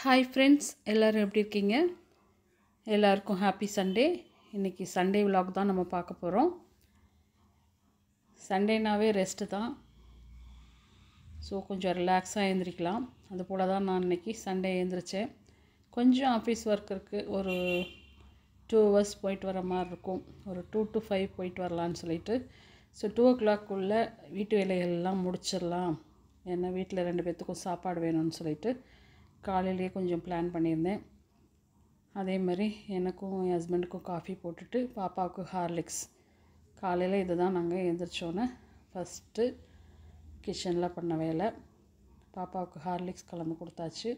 Hi friends, எல்லோரும் எப்படி இருக்கீங்க? எல்லாருக்கும் ஹாப்பி சண்டே. இன்றைக்கி சண்டே விலாக் தான் நம்ம பார்க்க போகிறோம். சண்டேனாவே ரெஸ்ட்டு தான். ஸோ கொஞ்சம் ரிலாக்ஸாக எழுந்திரிக்கலாம். அதுபோல் தான் நான் இன்றைக்கி சண்டே எழுந்திரிச்சேன். கொஞ்சம் ஆஃபீஸ் ஒர்க் இருக்குது. ஒரு 2 hours போயிட்டு வர மாதிரி இருக்கும். ஒரு 2 to 5 போயிட்டு வரலான்னு சொல்லிட்டு. ஸோ 2 o'clock வீட்டு வேலைகள்லாம் முடிச்சிடலாம். ஏன்னா வீட்டில் 2 பேர்த்துக்கும் சாப்பாடு வேணும்னு சொல்லிட்டு காலையிலேயே கொஞ்சம் பிளான் பண்ணியிருந்தேன். அதே மாதிரி எனக்கும் என் ஹஸ்பண்டுக்கும் காஃபி போட்டுட்டு பாப்பாவுக்கு ஹார்லிக்ஸ். காலையில் இது தான் நாங்கள் எழுந்திரிச்சோன்னே ஃபஸ்ட்டு கிச்சனில் பண்ண வேலை. பாப்பாவுக்கு ஹார்லிக்ஸ் கலந்து கொடுத்தாச்சு.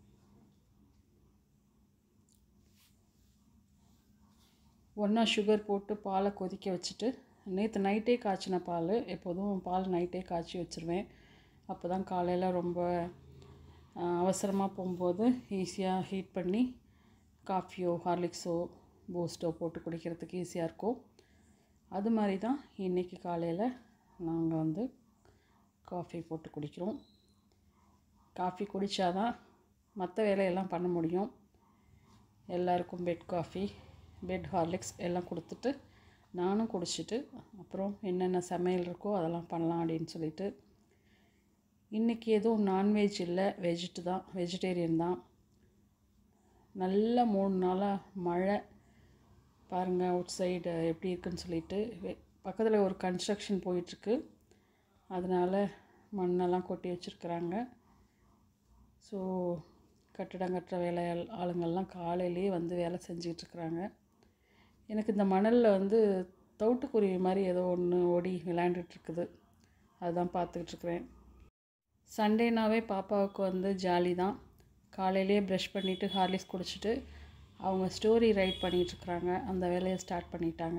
ஒன்றா சுகர் போட்டு பாலை கொதிக்க வச்சுட்டு, நேற்று நைட்டே காய்ச்சின பால். எப்போதும் பால் நைட்டே காய்ச்சி வச்சுருவேன். அப்போ தான் காலையில் ரொம்ப அவசரமாக போகும்போது ஈஸியாக ஹீட் பண்ணி காஃபியோ ஹார்லிக்ஸோ பூஸ்ட்டோ போட்டு குடிக்கிறதுக்கு ஈஸியாக இருக்கும். அது மாதிரி தான் இன்றைக்கி காலையில் நாங்கள் காஃபி போட்டு குடிக்கிறோம். காஃபி குடித்தாதான் மற்ற வேலையெல்லாம் பண்ண முடியும். எல்லாருக்கும் பெட் காஃபி, பெட் ஹார்லிக்ஸ் எல்லாம் கொடுத்துட்டு நானும் குடிச்சிட்டு அப்புறம் என்னென்ன சமையல் இருக்கோ அதெல்லாம் பண்ணலாம் அப்படின்னு சொல்லிட்டு. இன்றைக்கி எதுவும் நான்வெஜ் இல்லை, வெஜிடேரியன் தான். நல்ல 3 நாளாக மழை. பாருங்கள் அவுட் சைடு எப்படி இருக்குன்னு சொல்லிட்டு. பக்கத்தில் ஒரு கன்ஸ்ட்ரக்ஷன் போயிட்டுருக்கு. அதனால் மண்ணெல்லாம் கொட்டி வச்சுருக்குறாங்க. ஸோ கட்டிடம் கட்டுற ஆளுங்கள்லாம் காலையிலேயே வேலை செஞ்சிகிட்ருக்குறாங்க. எனக்கு இந்த மணலில் தவிட்டுக்குருவி மாதிரி ஏதோ ஒன்று ஓடி விளையாண்டுட்டுருக்குது. அதுதான் பார்த்துக்கிட்ருக்குறேன். சண்டேனாவே பாப்பாவுக்கு ஜாலி தான். காலையிலேயே ப்ரஷ் பண்ணிவிட்டு ஹார்லிக்ஸ் குடிச்சிட்டு அவங்க ஸ்டோரி ரைட் பண்ணிகிட்ருக்குறாங்க. அந்த வேலையை ஸ்டார்ட் பண்ணிட்டாங்க.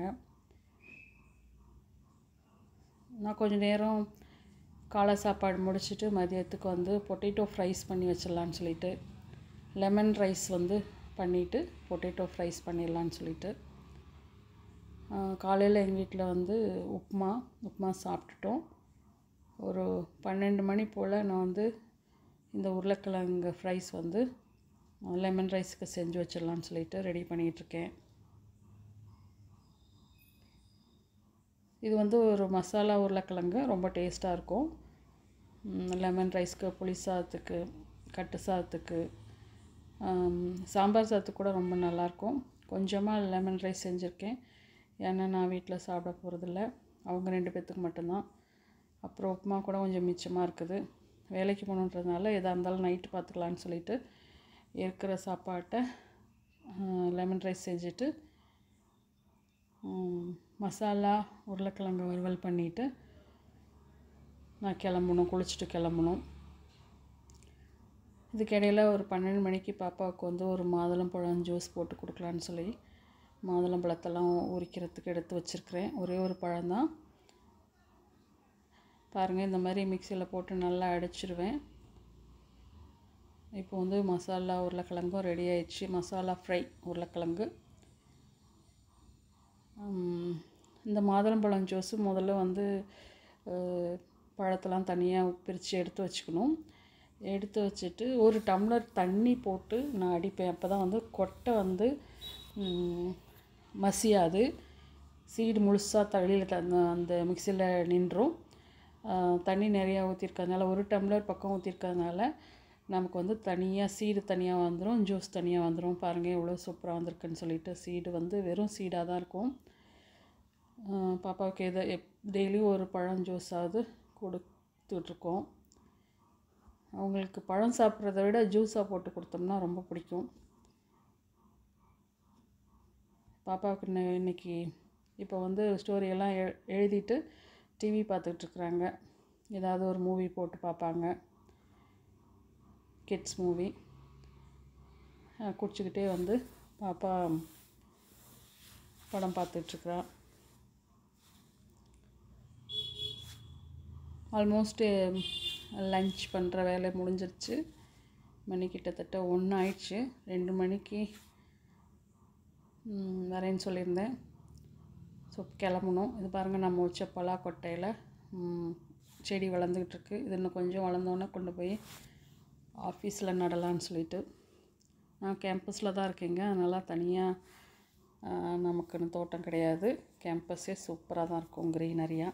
நான் கொஞ்சம் நேரம் காலை சாப்பாடு முடிச்சுட்டு மதியத்துக்கு பொட்டேட்டோ ஃப்ரைஸ் பண்ணி வச்சிடலான்னு சொல்லிட்டு, லெமன் ரைஸ் பண்ணிவிட்டு பொட்டேட்டோ ஃப்ரைஸ் பண்ணிடலான்னு சொல்லிட்டு. காலையில் எங்கள் வீட்டில் உப்புமா சாப்பிட்டுட்டோம். ஒரு 12 மணி போல் நான் இந்த உருளைக்கிழங்கு ஃப்ரைஸ் லெமன் ரைஸுக்கு செஞ்சு வச்சிடலான்னு சொல்லிட்டு ரெடி பண்ணிகிட்ருக்கேன். இது ஒரு மசாலா உருளைக்கிழங்கு, ரொம்ப டேஸ்ட்டாக இருக்கும். லெமன் ரைஸ்க்கு, புளி சாதத்துக்கு, கட்டு சாதத்துக்கு, சாம்பார் சாதத்துக்கு கூட ரொம்ப நல்லாயிருக்கும். கொஞ்சமாக லெமன் ரைஸ் செஞ்சுருக்கேன். ஏன்னா நான் வீட்டில் சாப்பிட போகிறதில்ல, அவங்க 2 பேர்த்துக்கு மட்டும்தான். அப்புறம் உப்புமா கூட கொஞ்சம் மிச்சமாக இருக்குது. வேலைக்கு போகணுன்றதுனால எதாக இருந்தாலும் நைட்டு பார்த்துக்கலான்னு சொல்லிட்டு இருக்கிற சாப்பாட்டை லெமன் ரைஸ் செஞ்சுட்டு மசாலா உருளைக்கிழங்கு வறுவல் பண்ணிவிட்டு நான் குளிச்சுட்டு கிளம்பணும். இதுக்கிடையில் ஒரு 12 மணிக்கு பாப்பாவுக்கு ஒரு மாதுளம்பழம் ஜூஸ் போட்டு கொடுக்கலான்னு சொல்லி மாதுளம்பழத்தெல்லாம் உரிக்கிறதுக்கு எடுத்து வச்சுருக்கிறேன். ஒரே ஒரு பழம்தான். பாருங்கள், இந்த மாதிரி மிக்சியில் போட்டு நல்லா அடிச்சிடுவேன். இப்போ மசாலா உருளைக்கிழங்கும் ரெடி ஆயிடுச்சு. மசாலா ஃப்ரை உருளைக்கிழங்கு. இந்த மாதுளம்பழம் ஜூஸு முதல்ல பழத்தெல்லாம் தனியாக பிரித்து எடுத்து வச்சுக்கணும். எடுத்து வச்சுட்டு ஒரு டம்ளர் தண்ணி போட்டு நான் அடிப்பேன். அப்போ தான் கொட்டை மசியாது. சீடு முழுசாக தள்ளியில் அந்த மிக்சியில் நின்றும். தண்ணி நிறையா ஊற்றிருக்கிறதுனால, ஒரு டம்ளர் பக்கம் ஊற்றிருக்கிறதுனால நமக்கு தனியாக சீடு தனியாக வந்துடும், ஜூஸ் தனியாக வந்துடும். பாருங்கள் எவ்வளோ சூப்பராக வந்திருக்குன்னு சொல்லிட்டு. சீடு வெறும் சீடாக தான் இருக்கும். பாப்பாவுக்கு டெய்லியும் ஒரு பழம் ஜூஸாவது கொடுத்துட்ருக்கோம். அவங்களுக்கு பழம் சாப்பிட்றத விட ஜூஸாக போட்டு கொடுத்தோம்னா ரொம்ப பிடிக்கும். பாப்பாவுக்கு இன்றைக்கி இப்போ ஸ்டோரியெல்லாம் எழுதிட்டு டிவி பார்த்துட்ருக்குறாங்க. ஏதாவது ஒரு மூவி போட்டு பார்ப்பாங்க, கிட்ஸ் மூவி. குடிச்சிக்கிட்டே பாப்பா படம் பார்த்துட்ருக்குறா. ஆல்மோஸ்ட்டு லன்ச் பண்ணுற வேலை முடிஞ்சிருச்சு. மணி கிட்டத்தட்ட 1 ஆயிடுச்சு. 2 மணிக்கு வரேன்னு சொல்லியிருந்தேன். ஸோ கிளம்பணும். இது பாருங்கள், நம்ம வச்ச பலாக்கொட்டையில் செடி வளர்ந்துக்கிட்டு இருக்குது. இது இன்னும் கொஞ்சம் வளர்ந்தோன்னே கொண்டு போய் ஆஃபீஸில் நடலான்னு சொல்லிட்டு நான் கேம்பஸில் தான் இருக்கேங்க. அதனால் தனியாக நமக்குன்னு தோட்டம் கிடையாது. கேம்பஸே சூப்பராக தான் இருக்கும், க்ரீனரியாக.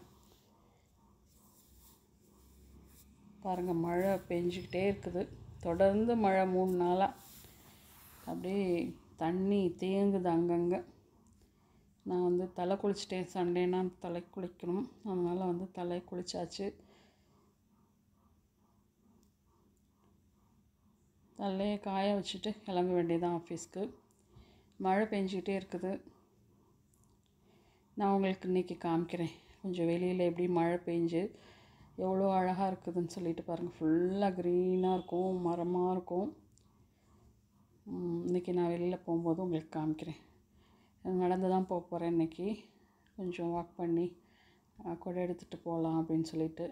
பாருங்கள், மழை பெஞ்சிக்கிட்டே இருக்குது. தொடர்ந்து மழை 3 நாளாக அப்படியே தண்ணி தேங்குது அங்கங்கே. நான் வந்து தலை குளிச்சிட்டேன். சண்டேனா தலை குளிக்கணும், அதனால் வந்து தலை குளிச்சாச்சு. தலையை காய வச்சுட்டு கிளம்ப வேண்டியதான் ஆஃபீஸ்க்கு. மழை பெஞ்சிக்கிட்டே இருக்குது. நான் உங்களுக்கு இன்றைக்கி காமிக்கிறேன் கொஞ்சம் வெளியில் எப்படி மழை பெஞ்சு எவ்வளோ அழகாக இருக்குதுன்னு சொல்லிட்டு பாருங்கள். ஃபுல்லாக க்ரீனாக இருக்கும், மரமாக இருக்கும். இன்றைக்கி நான் வெளியில் போகும்போது உங்களுக்கு காமிக்கிறேன். நடந்து தான் போக போகிறேன் இன்றைக்கி. கொஞ்சம் வாக் பண்ணி கூட எடுத்துகிட்டு போகலாம் அப்படின்னு சொல்லிட்டு.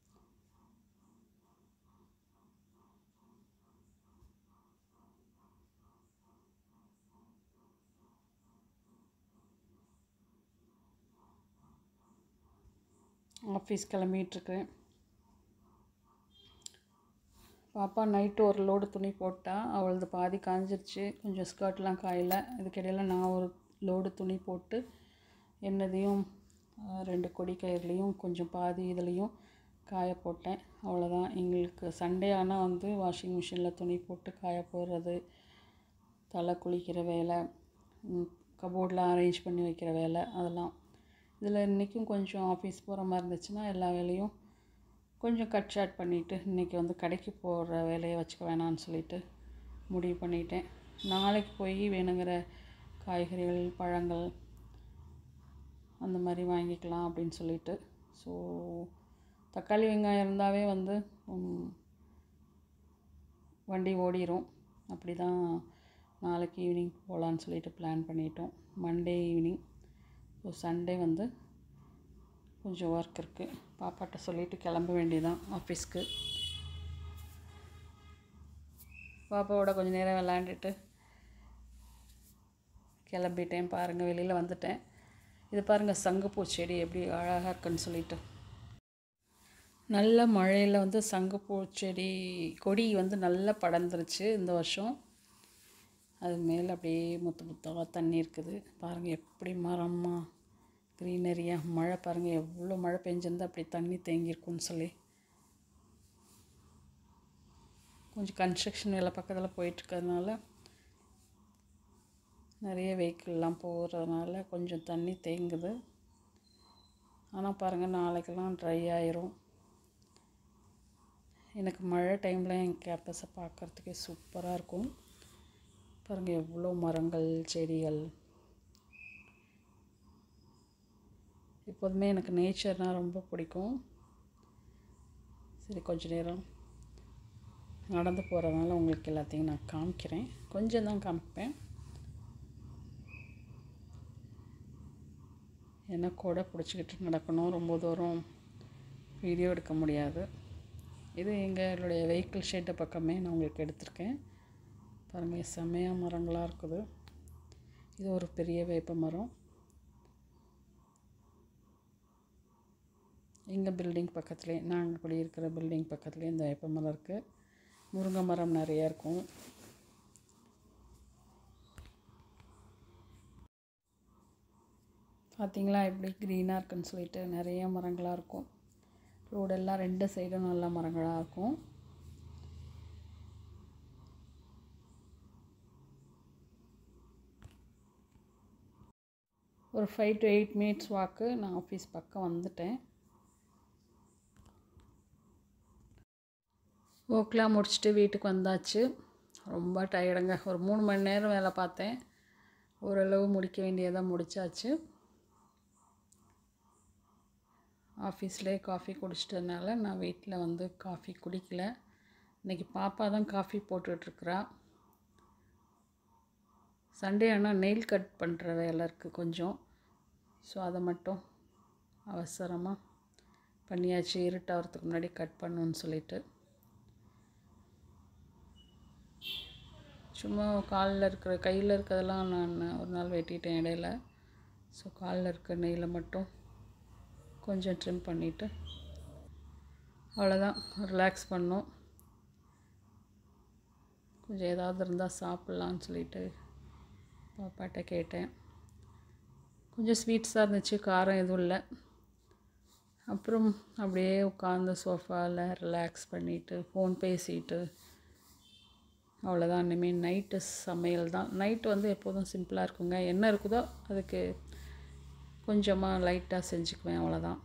ஆஃபீஸ் கிளம்பிகிட்ருக்கேன். பாப்பா நைட்டு ஒரு லோடு துணி போட்டால் அவளது பாதி காஞ்சிருச்சு, கொஞ்சம் ஸ்கர்ட்லாம் காயலை. இதுக்கிடையில் நான் ஒரு லோடு துணி போட்டு என்னதையும் 2 கொடி கயிறுலையும் கொஞ்சம் பாதி இதுலேயும் காய போட்டேன். அவ்வளோதான். எங்களுக்கு சண்டே ஆனால் வந்து வாஷிங் மிஷினில் துணி போட்டு காய போடுறது, தலை குளிக்கிற வேலை, கபோர்டில் அரேஞ்ச் பண்ணி வைக்கிற வேலை, அதெல்லாம். இதில் இன்றைக்கும் கொஞ்சம் ஆஃபீஸ் போகிற மாதிரி இருந்துச்சுன்னா எல்லா வேலையும் கொஞ்சம் கட் ஷார்ட் பண்ணிவிட்டு இன்றைக்கி வந்து கடைக்கு போகிற வேலையை வச்சுக்க வேணான்னு சொல்லிட்டு முடிவு பண்ணிட்டேன். நாளைக்கு போய் வேணுங்கிற காய்கறிகள், பழங்கள் அந்த மாதிரி வாங்கிக்கலாம் அப்படின்னு சொல்லிட்டு. ஸோ தக்காளி வெங்காயம் இருந்தாவே வந்து வண்டி ஓடிடும். அப்படி தான் நாளைக்கு ஈவினிங் போகலான்னு சொல்லிட்டு பிளான் பண்ணிட்டோம். Monday evening. ஸோ சண்டே வந்து கொஞ்சம் ஒர்க் இருக்குது. பாப்பாட்ட சொல்லிவிட்டு கிளம்ப வேண்டியதான் ஆஃபீஸ்க்கு. பாப்பாவோட கொஞ்சம் நேரம் விளாண்டுட்டு கிளம்பிட்டேன். பாருங்கள், வெளியில் வந்துட்டேன். இது பாருங்கள், சங்குப்பூ செடி எப்படி அழகாக இருக்குன்னு சொல்லிட்டு. நல்ல மழையில் வந்து சங்குப்பூ செடி கொடி வந்து நல்லா படர்ந்துருச்சு இந்த வருஷம். அது மேலே அப்படியே முத்தாக தண்ணி இருக்குது. பாருங்கள் எப்படி மரமாக க்ரீனரியாக. மழை பாருங்கள், எவ்வளோ மழை பெஞ்சிருந்தால் அப்படி தண்ணி தேங்கியிருக்குன்னு சொல்லி. கொஞ்சம் கன்ஸ்ட்ரக்ஷன் வேலை பக்கத்தில் போயிட்டுருக்கிறதுனால நிறைய வெஹிக்கிள்லாம் போகிறதுனால கொஞ்சம் தண்ணி தேங்குது. ஆனால் பாருங்கள், நாளைக்கெல்லாம் ட்ரை ஆயிரும். எனக்கு மழை டைமில் என் கேம்பஸை பார்க்குறதுக்கே சூப்பராக இருக்கும். பாருங்கள் எவ்வளோ மரங்கள், செடிகள். எப்போதுமே எனக்கு நேச்சர்னால் ரொம்ப பிடிக்கும். சரி, கொஞ்சம் நேரம் நடந்து போகிறதுனால உங்களுக்கு எல்லாத்தையும் நான் காமிக்கிறேன். கொஞ்சம் தான் காமிப்பேன், ஏன்னா கூட பிடிச்சிக்கிட்டு நடக்கணும். ரொம்ப தூரம் வீடியோ எடுக்க முடியாது. இது எங்களுடைய வெஹிக்கிள் ஷெட்டை பக்கமே நான் உங்களுக்கு எடுத்திருக்கேன். பாருங்கள் செம்மையாக மரங்களாக இருக்குது. இது ஒரு பெரிய வேப்ப மரம். எங்கள் பில்டிங் பக்கத்துலேயே, நாங்கள் குடியிருக்கிற பில்டிங் பக்கத்துலேயே இந்த வேப்ப மரம் இருக்குது. முருங்கை மரம் நிறையா இருக்கும். பார்த்திங்களா எப்படி க்ரீனாக இருக்குன்னு சொல்லிட்டு. நிறைய மரங்களாக இருக்கும். ரோடெல்லாம் 2 சைடும் நல்ல மரங்களாக இருக்கும். ஒரு 5 to 8 minutes வாக்கு. நான் ஆஃபீஸ் பக்கம் வந்துட்டேன். ஒர்க்லாம் முடிச்சுட்டு வீட்டுக்கு வந்தாச்சு. ரொம்ப டயர்டுங்க. ஒரு 3 மணி நேரம் வேலை பார்த்தேன். ஓரளவு முடிக்க வேண்டியதாக முடித்தாச்சு. ஆஃபீஸ்லேயே காஃபி குடிச்சிட்டதுனால நான் வீட்டில் வந்து காஃபி குடிக்கல. இன்றைக்கி பாப்பா தான் காஃபி போட்டுட்ருக்குறா. சண்டே ஆனால் நெயில் கட் பண்ணுற வேலை இருக்குது கொஞ்சம். ஸோ அதை மட்டும் அவசரமாக பண்ணியாச்சு. இருட்டாகிறதுக்கு முன்னாடி கட் பண்ணணுன்னு சொல்லிட்டு. சும்மா காலில் இருக்கிற, கையில் இருக்கிறதெல்லாம் நான் ஒரு நாள் வெட்டிட்டேன் இடையில. ஸோ காலில் இருக்கிற நெயிலை மட்டும் கொஞ்சம் ட்ரிம் பண்ணிவிட்டு அவ்வளோதான், ரிலாக்ஸ் பண்ணோம். கொஞ்சம் ஏதாவது இருந்தால் சாப்பிட்லான்னு சொல்லிட்டு பாப்பாட்ட கேட்டேன். கொஞ்சம் ஸ்வீட்ஸாக இருந்துச்சு, காரம் எதுவும் இல்லை. அப்புறம் அப்படியே உட்காந்து சோஃபாவில் ரிலாக்ஸ் பண்ணிவிட்டு ஃபோன் பேசிட்டு அவ்வளோதான். இனிமேல் நைட்டு சமையல் தான். நைட்டு வந்து எப்போதும் சிம்பிளாக இருக்குங்க. என்ன இருக்குதோ அதுக்கு கொஞ்சமாக லைட்டாக செஞ்சுக்குவேன், அவ்வளோதான்.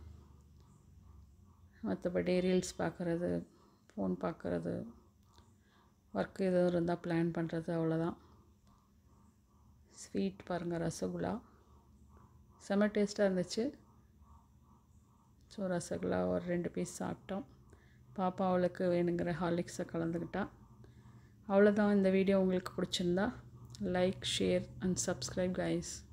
மற்றபடி ரீல்ஸ் பார்க்குறது, ஃபோன் பார்க்குறது, ஒர்க் எதுவும் இருந்தால் பிளான் பண்ணுறது, அவ்வளோதான். ஸ்வீட் பாருங்கள், ரசகுல்லா செம்ம டேஸ்ட்டாக இருந்துச்சு. ஸோ ரசகுல்லா ஒரு 2 பீஸ் சாப்பிட்டோம். பாப்பா அவளுக்கு வேணுங்கிற ஹார்லிக்ஸை கலந்துக்கிட்டா. அவ்வளோதான். இந்த வீடியோ உங்களுக்கு பிடிச்சிருந்தா like, share and subscribe guys.